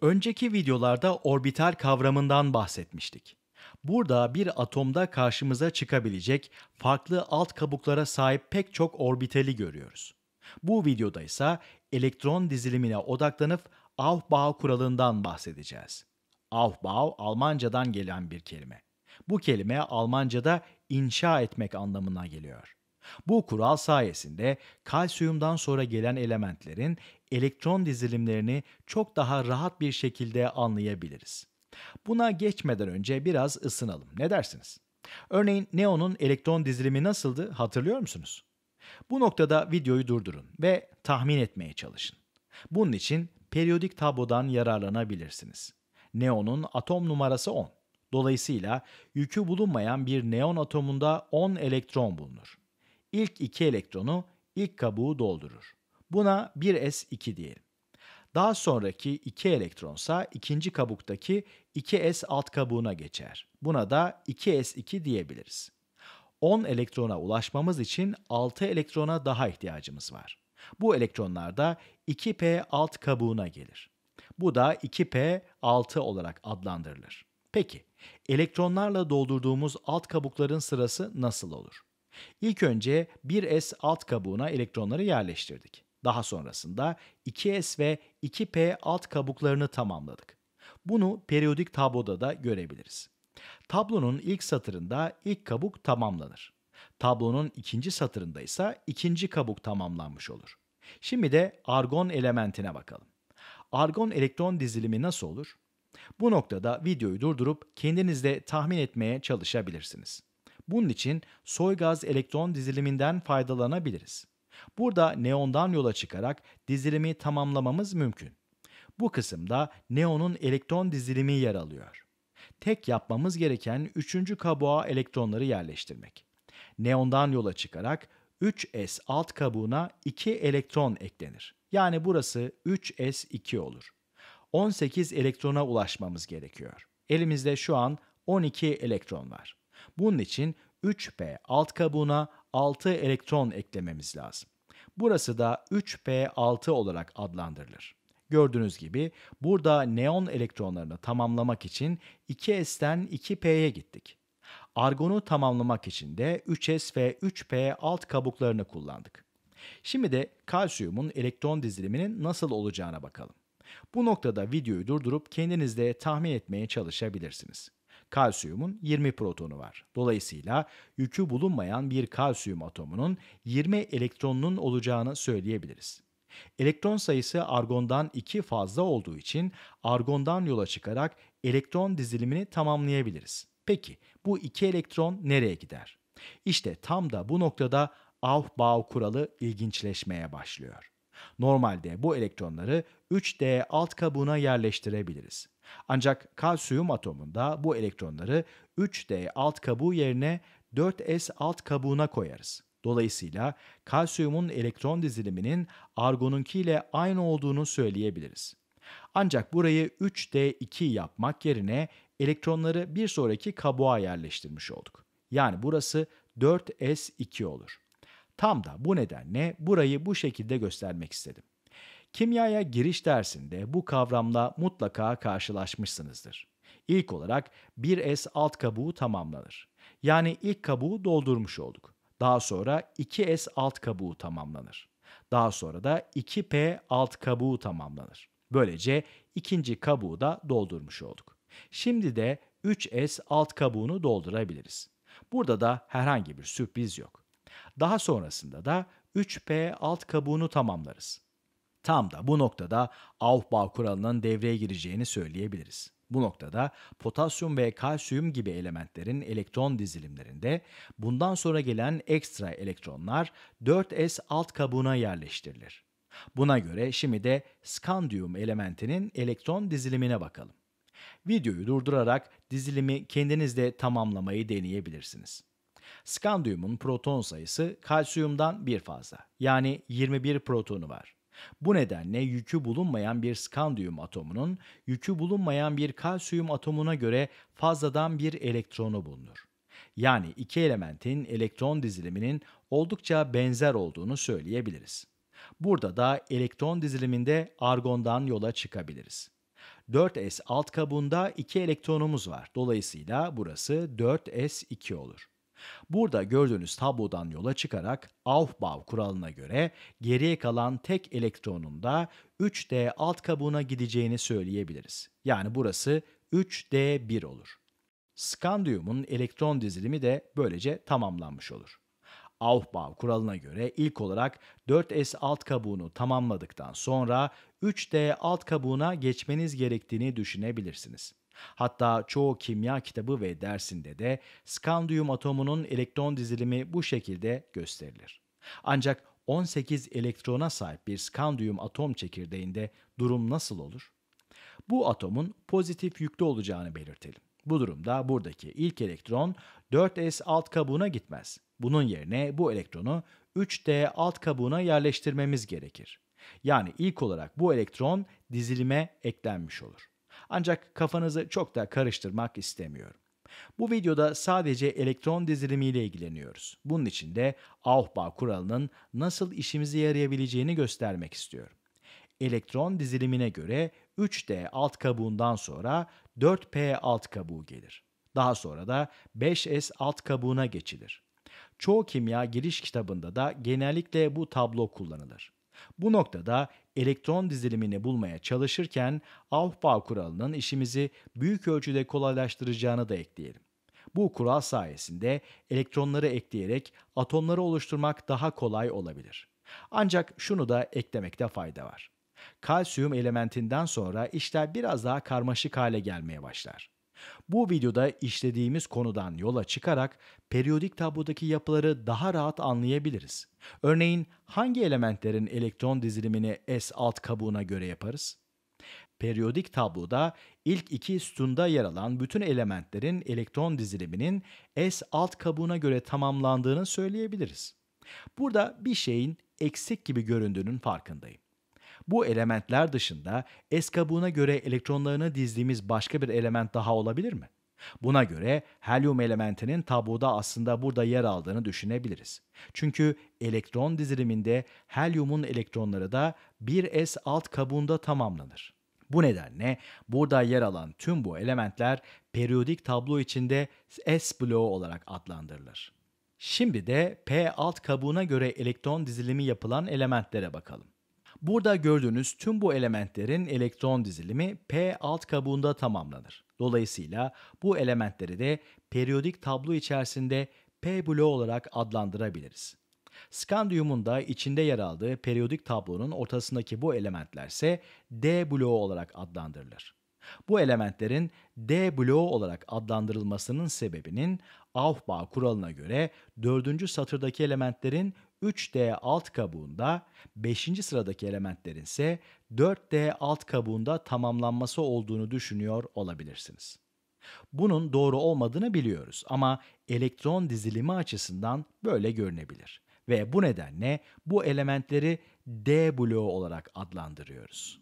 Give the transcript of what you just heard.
Önceki videolarda orbital kavramından bahsetmiştik. Burada bir atomda karşımıza çıkabilecek farklı alt kabuklara sahip pek çok orbitali görüyoruz. Bu videoda ise elektron dizilimine odaklanıp Aufbau kuralından bahsedeceğiz. Aufbau, Almancadan gelen bir kelime. Bu kelime Almanca'da inşa etmek anlamına geliyor. Bu kural sayesinde kalsiyumdan sonra gelen elementlerin elektron dizilimlerini çok daha rahat bir şekilde anlayabiliriz. Buna geçmeden önce biraz ısınalım. Ne dersiniz? Örneğin neonun elektron dizilimi nasıldı hatırlıyor musunuz? Bu noktada videoyu durdurun ve tahmin etmeye çalışın. Bunun için periyodik tablodan yararlanabilirsiniz. Neonun atom numarası 10. Dolayısıyla yükü bulunmayan bir neon atomunda 10 elektron bulunur. İlk 2 elektronu ilk kabuğu doldurur. Buna 1s2 diyelim. Daha sonraki 2 elektronsa ikinci kabuktaki 2s alt kabuğuna geçer. Buna da 2s2 diyebiliriz. 10 elektrona ulaşmamız için 6 elektrona daha ihtiyacımız var. Bu elektronlar da 2p alt kabuğuna gelir. Bu da 2p6 olarak adlandırılır. Peki, elektronlarla doldurduğumuz alt kabukların sırası nasıl olur? İlk önce 1s alt kabuğuna elektronları yerleştirdik. Daha sonrasında 2s ve 2p alt kabuklarını tamamladık. Bunu periyodik tabloda da görebiliriz. Tablonun ilk satırında ilk kabuk tamamlanır. Tablonun ikinci satırında ise ikinci kabuk tamamlanmış olur. Şimdi de argon elementine bakalım. Argon elektron dizilimi nasıl olur? Bu noktada videoyu durdurup kendiniz de tahmin etmeye çalışabilirsiniz. Bunun için soy gaz elektron diziliminden faydalanabiliriz. Burada neondan yola çıkarak dizilimi tamamlamamız mümkün. Bu kısımda neonun elektron dizilimi yer alıyor. Tek yapmamız gereken üçüncü kabuğa elektronları yerleştirmek. Neondan yola çıkarak 3s alt kabuğuna 2 elektron eklenir. Yani burası 3s2 olur. 18 elektrona ulaşmamız gerekiyor. Elimizde şu an 12 elektron var. Bunun için 3p alt kabuğuna 6 elektron eklememiz lazım. Burası da 3p6 olarak adlandırılır. Gördüğünüz gibi burada neon elektronlarını tamamlamak için 2s'ten 2p'ye gittik. Argonu tamamlamak için de 3s ve 3p alt kabuklarını kullandık. Şimdi de kalsiyumun elektron diziliminin nasıl olacağına bakalım. Bu noktada videoyu durdurup kendiniz de tahmin etmeye çalışabilirsiniz. Kalsiyumun 20 protonu var. Dolayısıyla yükü bulunmayan bir kalsiyum atomunun 20 elektronunun olacağını söyleyebiliriz. Elektron sayısı argondan 2 fazla olduğu için argondan yola çıkarak elektron dizilimini tamamlayabiliriz. Peki bu 2 elektron nereye gider? İşte tam da bu noktada Aufbau kuralı ilginçleşmeye başlıyor. Normalde bu elektronları 3D alt kabuğuna yerleştirebiliriz. Ancak kalsiyum atomunda bu elektronları 3D alt kabuğu yerine 4S alt kabuğuna koyarız. Dolayısıyla kalsiyumun elektron diziliminin argonunkiyle aynı olduğunu söyleyebiliriz. Ancak burayı 3D2 yapmak yerine elektronları bir sonraki kabuğa yerleştirmiş olduk. Yani burası 4S2 olur. Tam da bu nedenle burayı bu şekilde göstermek istedim. Kimyaya giriş dersinde bu kavramla mutlaka karşılaşmışsınızdır. İlk olarak 1s alt kabuğu tamamlanır. Yani ilk kabuğu doldurmuş olduk. Daha sonra 2s alt kabuğu tamamlanır. Daha sonra da 2p alt kabuğu tamamlanır. Böylece ikinci kabuğu da doldurmuş olduk. Şimdi de 3s alt kabuğunu doldurabiliriz. Burada da herhangi bir sürpriz yok. Daha sonrasında da 3p alt kabuğunu tamamlarız. Tam da bu noktada Aufbau kuralının devreye gireceğini söyleyebiliriz. Bu noktada potasyum ve kalsiyum gibi elementlerin elektron dizilimlerinde bundan sonra gelen ekstra elektronlar 4s alt kabuğuna yerleştirilir. Buna göre şimdi de skandiyum elementinin elektron dizilimine bakalım. Videoyu durdurarak dizilimi kendiniz de tamamlamayı deneyebilirsiniz. Skandiyumun proton sayısı kalsiyumdan bir fazla. Yani 21 protonu var. Bu nedenle yükü bulunmayan bir skandiyum atomunun yükü bulunmayan bir kalsiyum atomuna göre fazladan bir elektronu bulunur. Yani iki elementin elektron diziliminin oldukça benzer olduğunu söyleyebiliriz. Burada da elektron diziliminde argondan yola çıkabiliriz. 4s alt kabuğunda 2 elektronumuz var. Dolayısıyla burası 4s2 olur. Burada gördüğünüz tablodan yola çıkarak Aufbau kuralına göre geriye kalan tek elektronun da 3d alt kabuğuna gideceğini söyleyebiliriz. Yani burası 3d1 olur. Skandiyumun elektron dizilimi de böylece tamamlanmış olur. Aufbau kuralına göre ilk olarak 4s alt kabuğunu tamamladıktan sonra 3d alt kabuğuna geçmeniz gerektiğini düşünebilirsiniz. Hatta çoğu kimya kitabı ve dersinde de skandiyum atomunun elektron dizilimi bu şekilde gösterilir. Ancak 18 elektrona sahip bir skandiyum atom çekirdeğinde durum nasıl olur? Bu atomun pozitif yüklü olacağını belirtelim. Bu durumda buradaki ilk elektron 4s alt kabuğuna gitmez. Bunun yerine bu elektronu 3d alt kabuğuna yerleştirmemiz gerekir. Yani ilk olarak bu elektron dizilime eklenmiş olur. Ancak kafanızı çok da karıştırmak istemiyorum. Bu videoda sadece elektron dizilimiyle ilgileniyoruz. Bunun için de Aufbau kuralının nasıl işimize yarayabileceğini göstermek istiyorum. Elektron dizilimine göre 3d alt kabuğundan sonra 4p alt kabuğu gelir. Daha sonra da 5s alt kabuğuna geçilir. Çoğu kimya giriş kitabında da genellikle bu tablo kullanılır. Bu noktada elektron dizilimini bulmaya çalışırken Aufbau kuralının işimizi büyük ölçüde kolaylaştıracağını da ekleyelim. Bu kural sayesinde elektronları ekleyerek atomları oluşturmak daha kolay olabilir. Ancak şunu da eklemekte fayda var. Kalsiyum elementinden sonra işler biraz daha karmaşık hale gelmeye başlar. Bu videoda işlediğimiz konudan yola çıkarak periyodik tablodaki yapıları daha rahat anlayabiliriz. Örneğin hangi elementlerin elektron dizilimini s alt kabuğuna göre yaparız? Periyodik tabloda ilk iki sütunda yer alan bütün elementlerin elektron diziliminin s alt kabuğuna göre tamamlandığını söyleyebiliriz. Burada bir şeyin eksik gibi göründüğünün farkındayım. Bu elementler dışında S kabuğuna göre elektronlarını dizdiğimiz başka bir element daha olabilir mi? Buna göre helyum elementinin tabloda aslında burada yer aldığını düşünebiliriz. Çünkü elektron diziliminde helyumun elektronları da bir s alt kabuğunda tamamlanır. Bu nedenle burada yer alan tüm bu elementler periyodik tablo içinde S bloğu olarak adlandırılır. Şimdi de P alt kabuğuna göre elektron dizilimi yapılan elementlere bakalım. Burada gördüğünüz tüm bu elementlerin elektron dizilimi P alt kabuğunda tamamlanır. Dolayısıyla bu elementleri de periyodik tablo içerisinde P bloğu olarak adlandırabiliriz. Skandiyumun da içinde yer aldığı periyodik tablonun ortasındaki bu elementler ise D bloğu olarak adlandırılır. Bu elementlerin D bloğu olarak adlandırılmasının sebebinin Aufbau kuralına göre 4. satırdaki elementlerin 3D alt kabuğunda, 5. sıradaki elementlerin ise 4D alt kabuğunda tamamlanması olduğunu düşünüyor olabilirsiniz. Bunun doğru olmadığını biliyoruz ama elektron dizilimi açısından böyle görünebilir ve bu nedenle bu elementleri D bloğu olarak adlandırıyoruz.